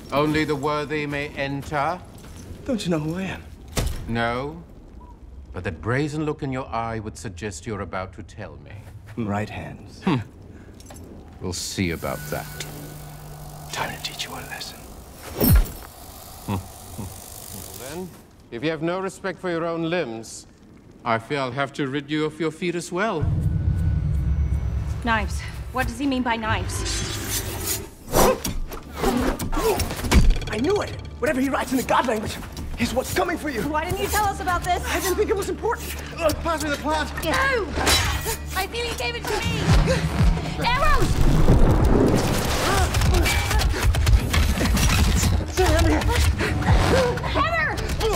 Only the worthy may enter? Don't you know who I am? No. But that brazen look in your eye would suggest you're about to tell me. Right hands. We'll see about that. Time to teach you a lesson. Well then, if you have no respect for your own limbs, I fear I'll have to rid you of your feet as well. Knives. What does he mean by knives? I knew it! Whatever he writes in the god language is what's coming for you! Why didn't you tell us about this? I didn't think it was important! Pass me the plant! No! I feel he gave it to me! Arrows! Sammy! Hammer!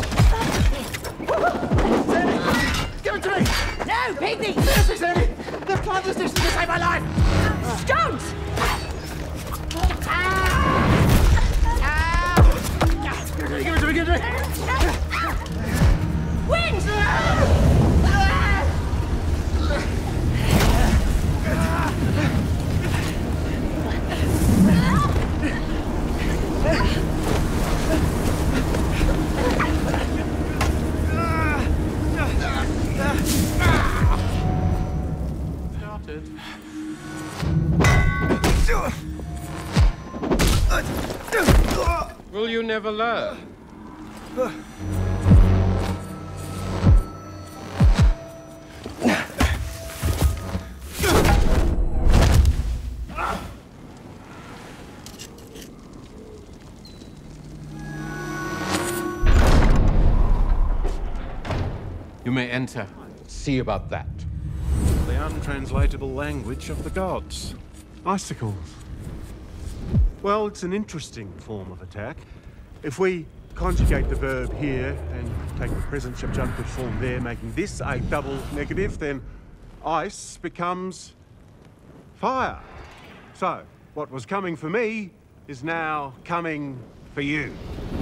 Sammy! Give it to me! No, Piggy! Seriously, Sammy! The plant is this to save my life! Stones! Give it to me, give it to me! Wind! Started. Will you never learn? You may enter. See about that. The untranslatable language of the gods. Icicles. Well, it's an interesting form of attack. If we conjugate the verb here and take the present subjunctive form there, making this a double negative, then ice becomes fire. So, what was coming for me is now coming for you.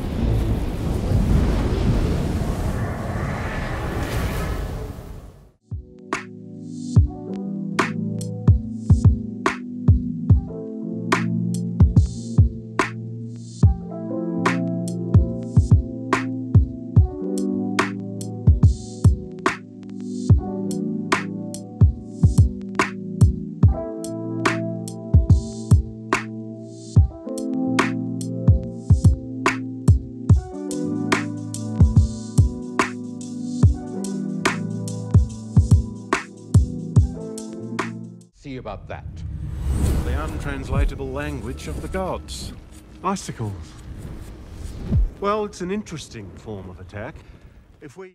See about that. The untranslatable language of the gods. Icicles. Well, it's an interesting form of attack. If we